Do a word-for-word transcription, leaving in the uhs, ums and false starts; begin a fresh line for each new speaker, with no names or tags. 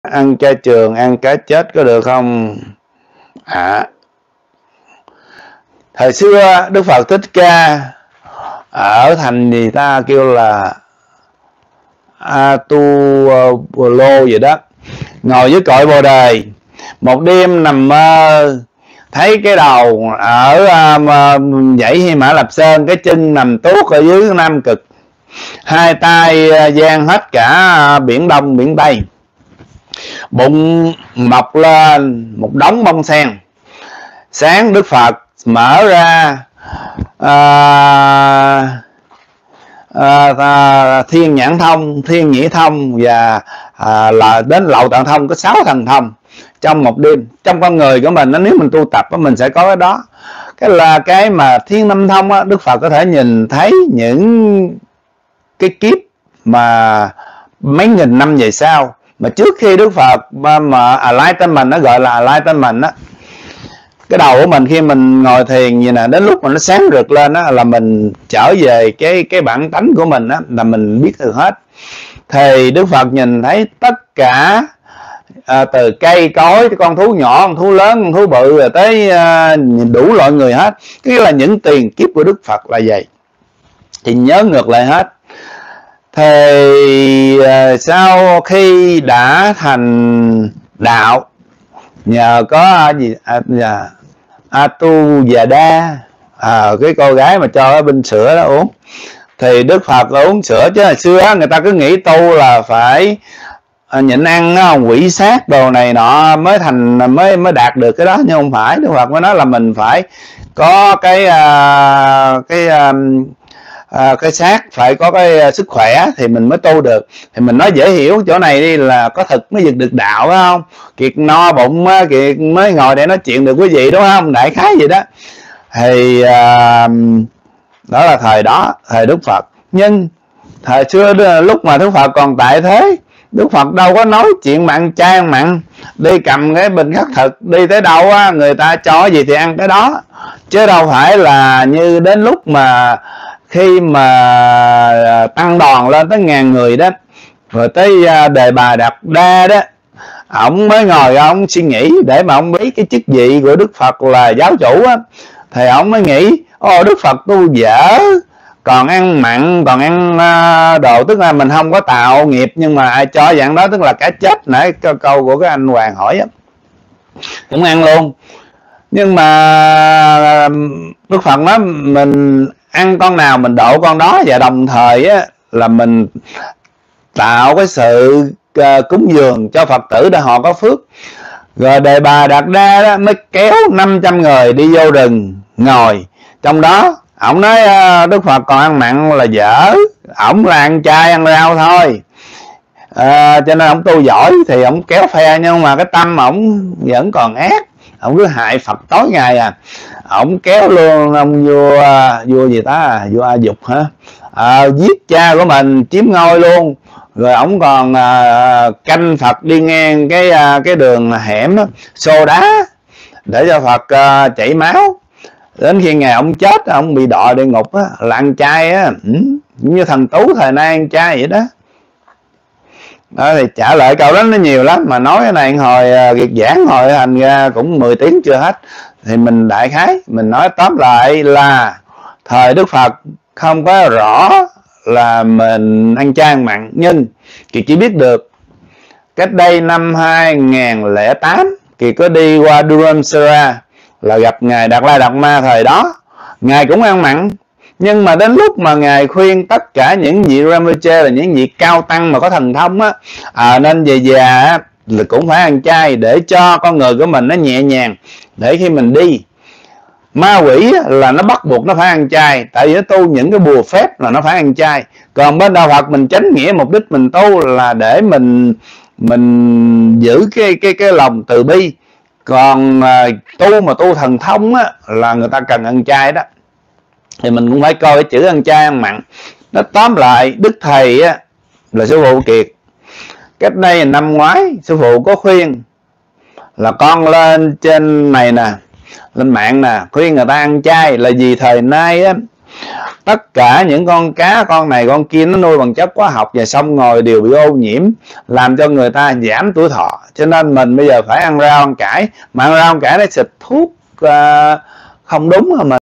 Ăn chay trường, ăn cá chết có được không? À, thời xưa Đức Phật Thích Ca ở thành gì ta kêu là Atu-lô vậy đó, ngồi dưới cội Bồ Đề, một đêm nằm mơ thấy cái đầu ở um, dãy Hy Mã Lạp Sơn, cái chân nằm tuốt ở dưới Nam Cực, hai tay giang hết cả biển Đông biển Tây, bụng mọc lên một đống bông sen. Sáng Đức Phật mở ra à, à, à, Thiên Nhãn Thông, Thiên Nhĩ Thông và à, là đến Lậu Tạng Thông, có sáu thần thông trong một đêm. Trong con người của mình, nếu mình tu tập mình sẽ có cái đó. Cái là cái mà Thiên Năm Thông đó, Đức Phật có thể nhìn thấy những cái kiếp mà mấy nghìn năm về sau, mà trước khi Đức Phật mà, mà Enlightenment, nó gọi là Enlightenment á, cái đầu của mình khi mình ngồi thiền như nè, đến lúc mà nó sáng rực lên á, là mình trở về cái cái bản tánh của mình á, là mình biết được hết. Thì Đức Phật nhìn thấy tất cả à, từ cây cối, con thú nhỏ, con thú lớn, con thú bự, rồi tới à, đủ loại người hết. Cái là những tiền kiếp của Đức Phật là vậy. Thì nhớ ngược lại hết. Thì à, sau khi đã thành đạo, nhờ có gì à, à, Atu và Đa, à, cái cô gái mà cho cái bình sữa đó uống, thì Đức Phật uống sữa. Chứ hồi xưa người ta cứ nghĩ tu là phải à, nhịn ăn, quỷ sát đồ này nọ mới thành mới mới đạt được cái đó, nhưng không phải. Đức Phật mới nói là mình phải có cái à, cái à, À, cái xác phải có cái sức khỏe thì mình mới tu được. Thì mình nói dễ hiểu chỗ này đi, là có thực mới vực được đạo, phải không? Kiệt no bụng Kiệt mới ngồi để nói chuyện được quý vị, đúng không? Đại khái gì đó. Thì à, đó là thời đó, thời Đức Phật. Nhưng thời xưa lúc mà Đức Phật còn tại thế, Đức Phật đâu có nói chuyện mặn chay ăn mặn. Đi cầm cái bình khắc thực, đi tới đâu á, người ta cho gì thì ăn cái đó, chứ đâu phải là như đến lúc mà khi mà tăng đoàn lên tới ngàn người đó, rồi tới Đề Bà Đạt Đa đó, ổng mới ngồi ông suy nghĩ để mà ông biết cái chức vị của Đức Phật là giáo chủ á. Thì ổng mới nghĩ, ô Đức Phật tu dở, còn ăn mặn, còn ăn đồ, tức là mình không có tạo nghiệp, nhưng mà ai cho dạng đó, tức là cá chết. Nãy câu của cái anh Hoàng hỏi á, cũng ăn luôn. Nhưng mà Đức Phật nói mình ăn con nào mình độ con đó, và đồng thời á, là mình tạo cái sự uh, cúng dường cho Phật tử để họ có phước. Rồi Đề Bà Đạt Đa đó mới kéo năm trăm người đi vô rừng ngồi. Trong đó ổng nói uh, Đức Phật còn ăn mặn là dở, ổng là ăn chay ăn rau thôi. Uh, cho nên ổng tu giỏi thì ổng kéo phe, nhưng mà cái tâm ổng vẫn còn ác, ổng cứ hại Phật tối ngày à. Ổng kéo luôn ông vua vua gì ta, vua A Dục hả, à, giết cha của mình, chiếm ngôi luôn. Rồi ổng còn à, canh Phật đi ngang cái à, cái đường hẻm đó, xô đá để cho Phật à, chảy máu. Đến khi ngày ổng chết, ổng bị đọa địa ngục á, là ăn chay á, ừ, như thần Tú thời nay ăn chay vậy đó. Đó, thì trả lời câu đó nó nhiều lắm, mà nói cái này hồi Kiệt giảng hồi thành ra cũng mười tiếng chưa hết. Thì mình đại khái mình nói tóm lại là thời Đức Phật không có rõ là mình ăn chay ăn mặn, nhưng Kiệt chỉ biết được cách đây năm hai nghìn lẻ tám Kiệt có đi qua Dharamsala là gặp ngài Đạt Lai Đạt Ma. Thời đó ngài cũng ăn mặn, nhưng mà đến lúc mà ngài khuyên tất cả những vị Rinpoche là những vị cao tăng mà có thần thông á, à, nên về già là cũng phải ăn chay để cho con người của mình nó nhẹ nhàng, để khi mình đi. Ma quỷ là nó bắt buộc nó phải ăn chay, tại vì nó tu những cái bùa phép là nó phải ăn chay. Còn bên đạo Phật mình chánh nghĩa, mục đích mình tu là để mình mình giữ cái cái cái lòng từ bi. Còn à, tu mà tu thần thông á, là người ta cần ăn chay đó, thì mình cũng phải coi cái chữ ăn chay ăn mặn. Nó tóm lại, Đức Thầy á, là Sư Phụ Kiệt, cách đây năm ngoái Sư Phụ có khuyên là con lên trên này nè, lên mạng nè, khuyên người ta ăn chay. Là vì thời nay á, Tất cả những con cá, con này con kia nó nuôi bằng chất hóa học và xong rồi đều bị ô nhiễm, làm cho người ta giảm tuổi thọ. Cho nên mình bây giờ phải ăn rau ăn cải, mà ăn rau ăn cải nó xịt thuốc uh, không đúng mà mình